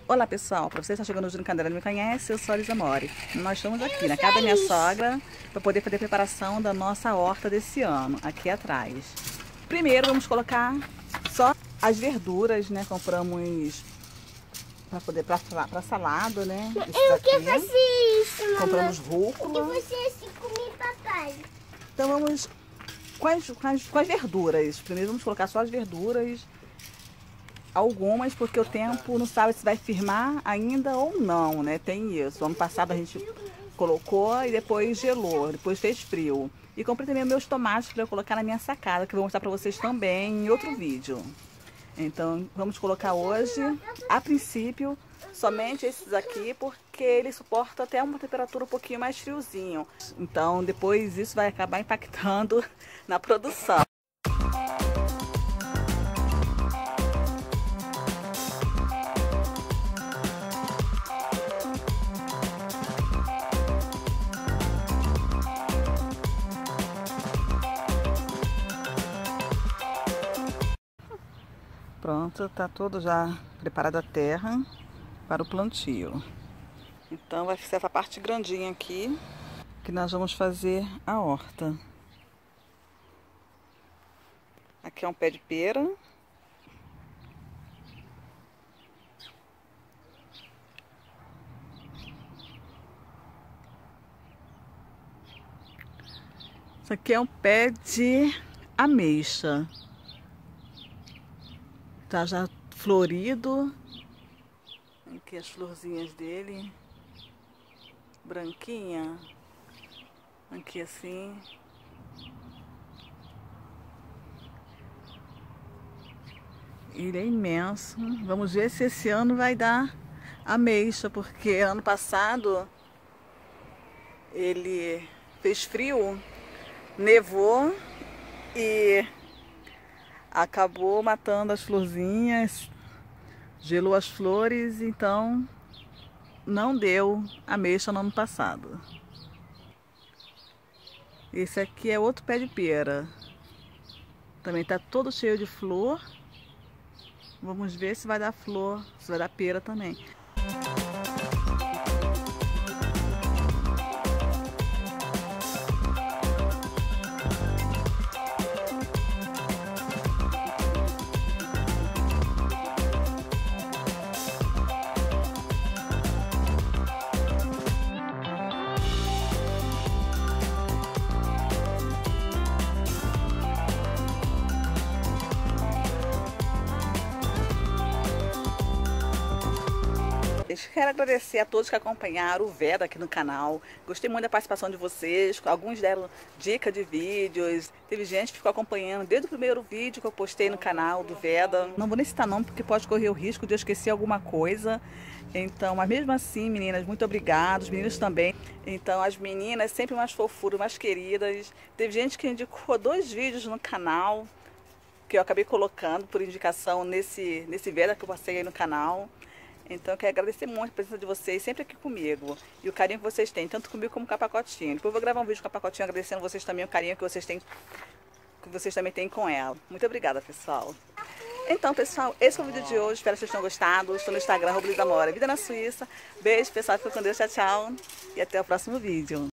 Olá pessoal, para você que está chegando hoje no canal e não me conhece, eu sou a Lisa Mori. Nós estamos aqui na casa da minha sogra para poder fazer a preparação da nossa horta desse ano, aqui atrás. Primeiro vamos colocar só as verduras, né? Compramos para poder para salada, né? Eu que faço isso, mamãe. Compramos rúcula. E você assim comigo, papai. Então vamos com as verduras. Primeiro vamos colocar só as verduras. Algumas, porque o tempo não sabe se vai firmar ainda ou não, né? Tem isso. Ano passado a gente colocou e depois gelou, depois fez frio. E comprei também meus tomates para eu colocar na minha sacada, que eu vou mostrar para vocês também em outro vídeo. Então, vamos colocar hoje, a princípio, somente esses aqui, porque ele suporta até uma temperatura um pouquinho mais friozinho. Então, depois isso vai acabar impactando na produção. Pronto, tá todo já preparado a terra para o plantio. Então vai ser essa parte grandinha aqui que nós vamos fazer a horta. Aqui é um pé de pera. Isso aqui é um pé de ameixa. Tá já florido. Aqui as florzinhas dele. Branquinha. Aqui assim. Ele é imenso. Vamos ver se esse ano vai dar ameixa, porque ano passado ele fez frio, nevou e acabou matando as florzinhas, gelou as flores, então não deu ameixa no ano passado. Esse aqui é outro pé de pera. Também está todo cheio de flor. Vamos ver se vai dar flor, se vai dar pera também. Quero agradecer a todos que acompanharam o Veda aqui no canal. Gostei muito da participação de vocês. Alguns deram dica de vídeos. Teve gente que ficou acompanhando desde o primeiro vídeo que eu postei no canal do Veda. Não vou nem citar nome porque pode correr o risco de eu esquecer alguma coisa. Então, mas mesmo assim, meninas, muito obrigada. Os meninos também. Então, as meninas sempre mais fofuras, mais queridas. Teve gente que indicou 2 vídeos no canal que eu acabei colocando por indicação nesse Veda que eu passei aí no canal. Então eu quero agradecer muito a presença de vocês sempre aqui comigo. E o carinho que vocês têm, tanto comigo como com a Pacotinha. Depois eu vou gravar um vídeo com a Pacotinha agradecendo vocês também o carinho que vocês têm, que vocês também têm com ela. Muito obrigada, pessoal. Então, pessoal, esse foi o vídeo de hoje. Espero que vocês tenham gostado. Estou no Instagram, @LisaMora, Vida na Suíça. Beijo, pessoal. Fica com Deus. Tchau, tchau. E até o próximo vídeo.